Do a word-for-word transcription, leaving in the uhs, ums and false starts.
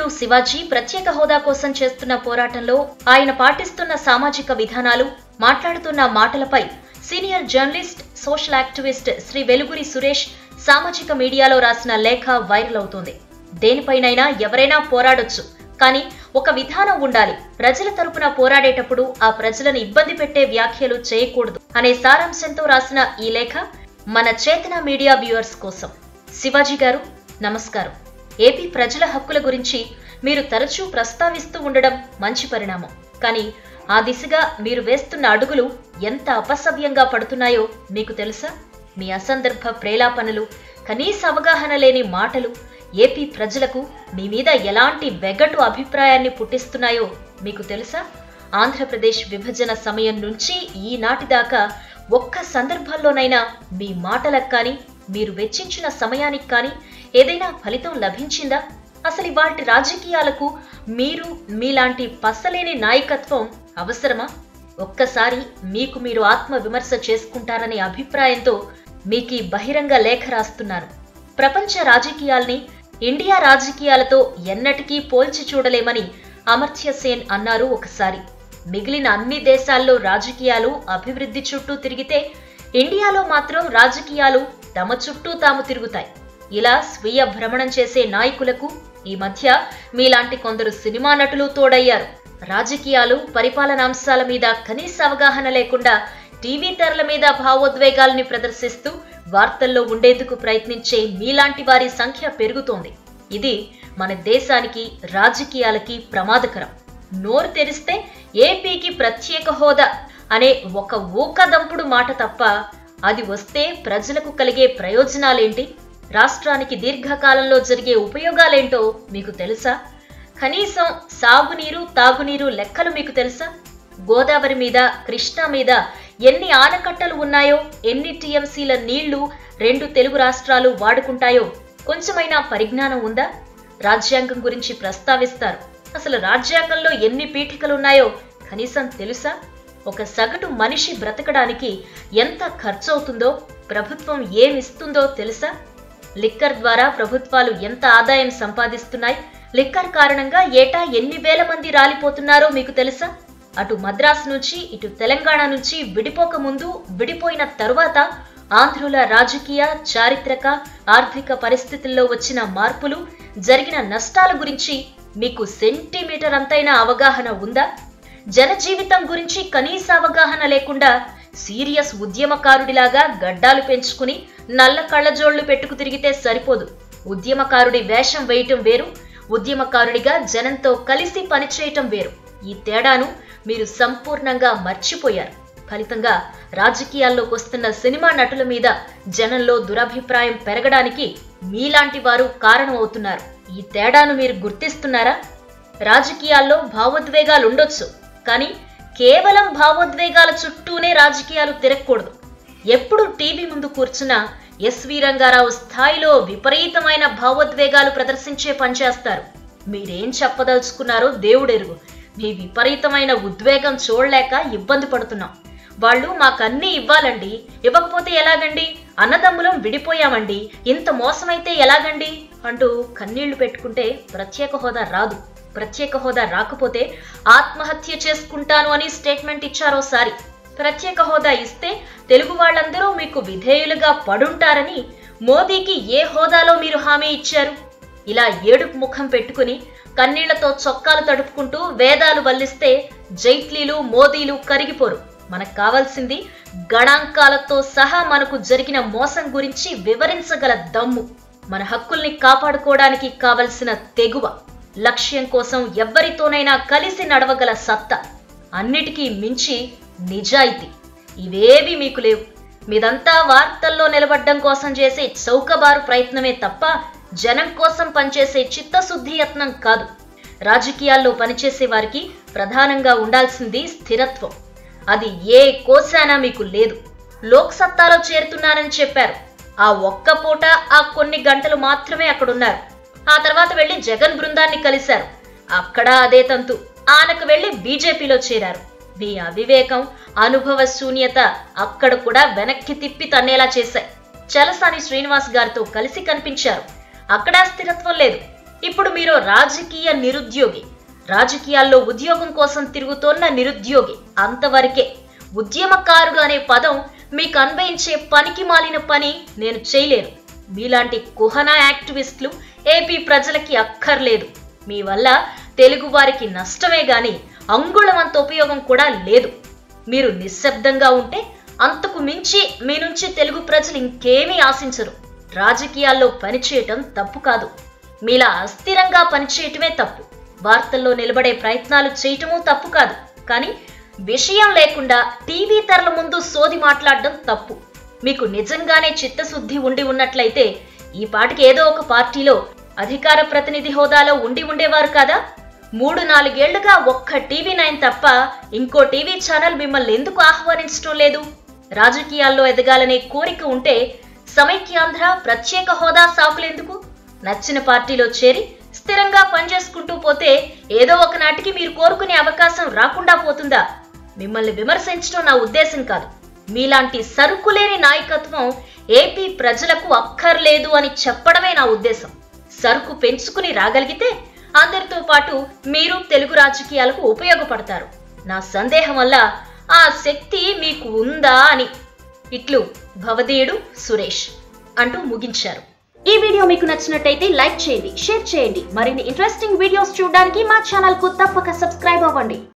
నటుడు శివాజీ ప్రత్యేక హోదా కోసం చేస్తున్న పోరాటంలో ఆయన పాటిస్తున్న సామాజిక విధానాలు, మాట్లాడుతున్న మాటలపై senior journalist, social activist Shri Veluguri Suresh సామాజిక మీడియాలో రాసిన లేఖ వైరల్ అవుతోంది. దేనిపైనైనా ఎవరైనా పోరాడొచ్చు, కానీ ఒక విధానం ఉండాలి. ప్రజల తరపున పోరాడేటప్పుడు ఆ ప్రజలను ఇబ్బంది పెట్టే వ్యాఖ్యలు చేయకూడదు అనే సారాంశంతో రాసిన ఈ లేఖ మన చేతన మీడియా వ్యూవర్స్ కోసం. శివాజీ గారు నమస్కారం. ఏపీ ప్రజల హక్కుల గురించి మీరు తరచూ ప్రస్తావిస్తూ ఉండడం మంచి పరిణామం. కానీ ఆ దిశగా మీరు వేస్తున్న అడుగులు ఎంత అపసవ్యంగా పడుతున్నాయో మీకు తెలుసా? మీ అసందర్భ ప్రేలాపనలు, కనీస అవగాహన లేని మాటలు ఏపీ ప్రజలకు మీ మీద ఎలాంటి వెగటు అభిప్రాయాన్ని పుట్టిస్తున్నాయో మీకు తెలుసా? ఆంధ్రప్రదేశ్ విభజన సమయం నుంచి ఈనాటి దాకా ఒక్క సందర్భంలోనైనా మీ మాటలకు కానీ, మీరు వెచ్చించిన సమయానికి కానీ ఏదైనా ఫలితం లభించిందా? అసలు వాటి రాజకీయాలకు మీరు మీలాంటి పసలేని నాయకత్వం అవసరమా? ఒక్కసారి మీకు మీరు ఆత్మ విమర్శ చేసుకుంటారనే అభిప్రాయంతో మీకు బహిరంగ లేఖ రాస్తున్నాను. ప్రపంచ రాజకీయాల్ని ఇండియా రాజకీయాలతో ఎన్నటికీ పోల్చి చూడలేమని అమర్త్య సేన్ అన్నారు ఒకసారి. మిగిలిన అన్ని దేశాల్లో రాజకీయాలు అభివృద్ధి చుట్టూ తిరిగితే ఇండియాలో మాత్రం రాజకీయాలు తమ చుట్టూ తాము తిరుగుతాయి. ఇలా స్వీయ భ్రమణం చేసే నాయకులకు ఈ మధ్య మీలాంటి కొందరు సినిమా నటులు తోడయ్యారు. రాజకీయాలు, పరిపాలనాంశాల మీద కనీస అవగాహన లేకుండా టీవీ తెరల మీద భావోద్వేగాల్ని ప్రదర్శిస్తూ వార్తల్లో ఉండేందుకు ప్రయత్నించే మీలాంటి వారి సంఖ్య పెరుగుతోంది. ఇది మన దేశానికి, రాజకీయాలకి ప్రమాదకరం. నోరు తెరిస్తే ఏపీకి ప్రత్యేక హోదా అనే ఒక ఊకదంపుడు మాట తప్ప అది వస్తే ప్రజలకు కలిగే ప్రయోజనాలేంటి, రాష్ట్రానికి దీర్ఘకాలంలో జరిగే ఉపయోగాలేంటో మీకు తెలుసా? కనీసం సాగునీరు, తాగునీరు లెక్కలు మీకు తెలుసా? గోదావరి మీద, కృష్ణా మీద ఎన్ని ఆనకట్టలు ఉన్నాయో, ఎన్ని టీఎంసీల నీళ్లు రెండు తెలుగు రాష్ట్రాలు వాడుకుంటాయో కొంచెమైనా పరిజ్ఞానం ఉందా? రాజ్యాంగం గురించి ప్రస్తావిస్తారు. అసలు రాజ్యాంగంలో ఎన్ని పీఠికలున్నాయో కనీసం తెలుసా? ఒక సగటు మనిషి బ్రతకడానికి ఎంత ఖర్చు అవుతుందో, ప్రభుత్వం ఏమిస్తుందో తెలుసా? లిక్కర్ ద్వారా ప్రభుత్వాలు ఎంత ఆదాయం సంపాదిస్తున్నాయి, లిక్కర్ కారణంగా ఏటా ఎన్ని వేల మంది రాలిపోతున్నారో మీకు తెలుసా? అటు మద్రాసు నుంచి, ఇటు తెలంగాణ నుంచి విడిపోక ముందు, విడిపోయిన తరువాత ఆంధ్రుల రాజకీయ, చారిత్రక, ఆర్థిక పరిస్థితుల్లో వచ్చిన మార్పులు, జరిగిన నష్టాల గురించి మీకు సెంటీమీటర్ అంతైనా అవగాహన ఉందా? జనజీవితం గురించి కనీస అవగాహన లేకుండా సీరియస్ ఉద్యమకారుడిలాగా గడ్డాలు పెంచుకుని నల్ల కళ్ళజోళ్లు పెట్టుకు తిరిగితే సరిపోదు. ఉద్యమకారుడి వేషం వేయటం వేరు, ఉద్యమకారుడిగా జనంతో కలిసి పనిచేయటం వేరు. ఈ తేడాను మీరు సంపూర్ణంగా మర్చిపోయారు. ఫలితంగా రాజకీయాల్లోకి వస్తున్న సినిమా నటుల మీద జనంలో దురభిప్రాయం పెరగడానికి మీలాంటి వారు కారణం అవుతున్నారు. ఈ తేడాను మీరు గుర్తిస్తున్నారా? రాజకీయాల్లో భావోద్వేగాలు ఉండొచ్చు, కానీ కేవలం భావోద్వేగాల చుట్టూనే రాజకీయాలు తిరగకూడదు. ఎప్పుడు టీవీ ముందు కూర్చున్నా ఎస్వి రంగారావు స్థాయిలో విపరీతమైన భావోద్వేగాలు ప్రదర్శించే పనిచేస్తారు. మీరేం చెప్పదలుచుకున్నారో దేవుడెరుగు. మీ విపరీతమైన ఉద్వేగం చూడలేక ఇబ్బంది పడుతున్నాం. వాళ్ళు మాకన్నీ ఇవ్వాలండి, ఇవ్వకపోతే ఎలాగండి, అన్నదమ్ములం విడిపోయామండి, ఇంత మోసమైతే ఎలాగండి అంటూ కన్నీళ్లు పెట్టుకుంటే ప్రత్యేక హోదా రాదు. ప్రత్యేక హోదా రాకపోతే ఆత్మహత్య చేసుకుంటాను అని స్టేట్మెంట్ ఇచ్చారోసారి. ప్రత్యేక హోదా ఇస్తే తెలుగు వాళ్ళందరూ మీకు విధేయులుగా పడుంటారని మోదీకి ఏ హోదాలో మీరు హామీ ఇచ్చారు? ఇలా ఏడుపు ముఖం పెట్టుకుని కన్నీళ్లతో చొక్కాలు తడుపుకుంటూ వేదాలు వల్లిస్తే జైట్లీలు, మోదీలు కరిగిపోరు. మనకు కావాల్సింది గణాంకాలతో సహా మనకు జరిగిన మోసం గురించి వివరించగల దమ్ము, మన హక్కుల్ని కాపాడుకోవడానికి కావలసిన తెగువ, లక్ష్యం కోసం ఎవ్వరితోనైనా కలిసి నడవగల సత్తా, అన్నిటికీ మించి నిజాయితీ. ఇవేవి మీకు లేవు. మీదంతా వార్తల్లో నిలబడ్డం కోసం చేసే చౌకబారు ప్రయత్నమే తప్ప జనం కోసం పనిచేసే చిత్తశుద్ధి యత్నం కాదు. రాజకీయాల్లో పనిచేసే వారికి ప్రధానంగా ఉండాల్సింది స్థిరత్వం. అది ఏ కోశానా మీకు లేదు. లోక్ సత్తాలో చేరుతున్నానని చెప్పారు. ఆ ఒక్క పూట, ఆ కొన్ని గంటలు మాత్రమే అక్కడున్నారు. ఆ తర్వాత వెళ్లి జగన్ బృందాన్ని కలిశారు. అక్కడ అదే తంతు. ఆనకు వెళ్లి బీజేపీలో చేరారు. మీ అవివేకం, అనుభవ శూన్యత అక్కడ కూడా వెనక్కి తిప్పి తన్నేలా చేశాయి. చలసాని శ్రీనివాస్ గారితో కలిసి కనిపించారు. అక్కడ స్థిరత్వం లేదు. ఇప్పుడు మీరు రాజకీయ నిరుద్యోగి, రాజకీయాల్లో ఉద్యోగం కోసం తిరుగుతోన్న నిరుద్యోగి, అంతవరకే. ఉద్యమకారుడు అనే పదం మీకు అన్వయించే పనికి మాలిన పని నేను చేయలేను. మీలాంటి కుహనా యాక్టివిస్టులు ఏపీ ప్రజలకి అక్కర్లేదు. మీ వల్ల తెలుగు వారికి నష్టమే గాని అంగుళమంత ఉపయోగం కూడా లేదు. మీరు నిశ్శబ్దంగా ఉంటే అంతకు మించి మీ నుంచి తెలుగు ప్రజలు ఇంకేమీ ఆశించరు. రాజకీయాల్లో పనిచేయటం తప్పు కాదు, మీలా అస్థిరంగా పనిచేయటమే తప్పు. వార్తల్లో నిలబడే ప్రయత్నాలు చేయటమూ తప్పు కాదు, కానీ విషయం లేకుండా టీవీ తెరల ముందు సోది మాట్లాడడం తప్పు. మీకు నిజంగానే చిత్తశుద్ధి ఉండి ఉన్నట్లయితే ఈ పాటికి ఏదో ఒక పార్టీలో అధికార ప్రతినిధి హోదాలో ఉండి ఉండేవారు కదా. మూడు నాలుగేళ్లుగా ఒక్క టీవీ నైన్ తప్ప ఇంకో టీవీ ఛానల్ మిమ్మల్ని ఎందుకు ఆహ్వానించడం లేదు? రాజకీయాల్లో ఎదగాలనే కోరిక ఉంటే సమైక్యాంధ్ర, ప్రత్యేక హోదా సాకులెందుకు? నచ్చిన పార్టీలో చేరి స్థిరంగా పనిచేసుకుంటూ పోతే ఏదో ఒక నాటికి మీరు కోరుకునే అవకాశం రాకుండా పోతుందా? మిమ్మల్ని విమర్శించడం నా ఉద్దేశం కాదు. మీలాంటి సరుకులేని నాయకత్వం ఏపీ ప్రజలకు అక్కర్లేదు అని చెప్పడమే నా ఉద్దేశం. సరుకు పెంచుకుని రాగలిగితే అందరితో పాటు మీరు తెలుగు రాజకీయాలకు ఉపయోగపడతారు. నా సందేహం వల్ల ఆ శక్తి మీకు ఉందా అని. ఇట్లు భవదీయుడు సురేష్ అంటూ ముగించారు. ఈ వీడియో మీకు నచ్చినట్టయితే లైక్ చేయండి, షేర్ చేయండి. మరిన్ని ఇంట్రెస్టింగ్ వీడియోస్ చూడడానికి మా ఛానల్ కు తప్పక సబ్స్క్రైబ్ అవ్వండి.